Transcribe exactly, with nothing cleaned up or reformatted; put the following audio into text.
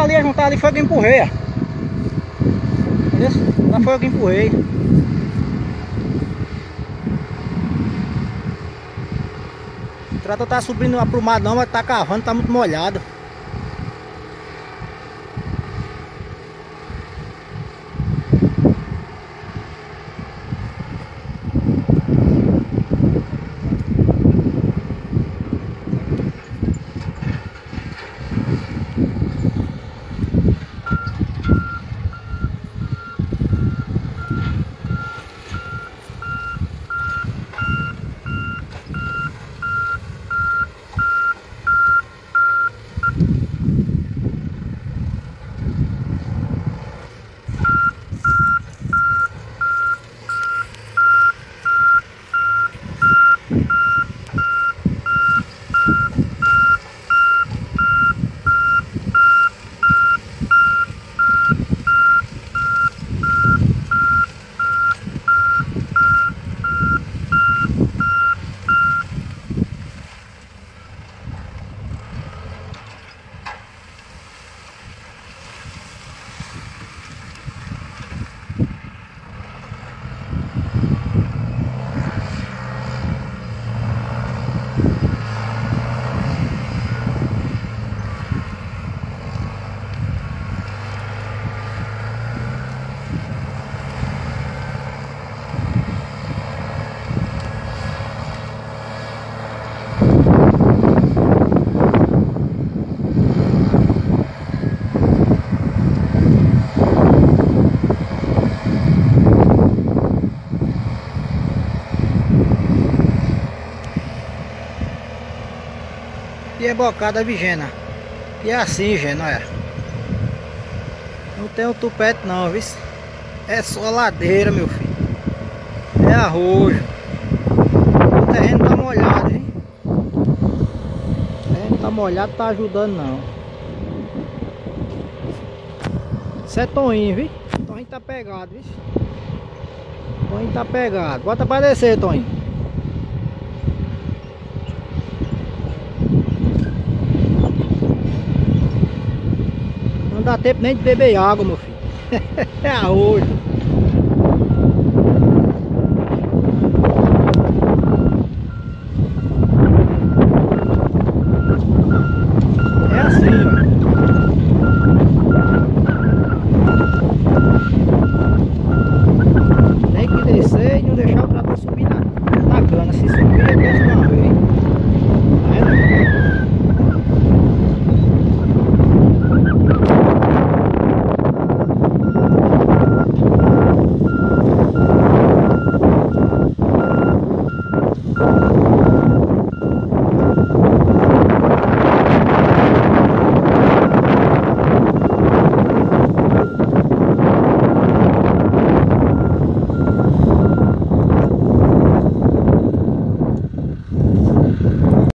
ali, a juntar ali foi que eu empurrei, ó. Entendeu? Lá foi eu que empurrei. O trator tá subindo aprumado não, mas tá cavando, tá muito molhado. E é bocada vigena. E é assim, gente, olha. Não tem um tupete não, viu? É só ladeira, meu filho. É arrojo. O terreno tá molhado, hein? O terreno tá molhado, tá ajudando não. Isso é Toninho, viu? Toninho tá pegado, viu? Toninho tá pegado. Bota pra descer, Toninho. Não dá tempo nem de beber água, meu filho. É arrojo.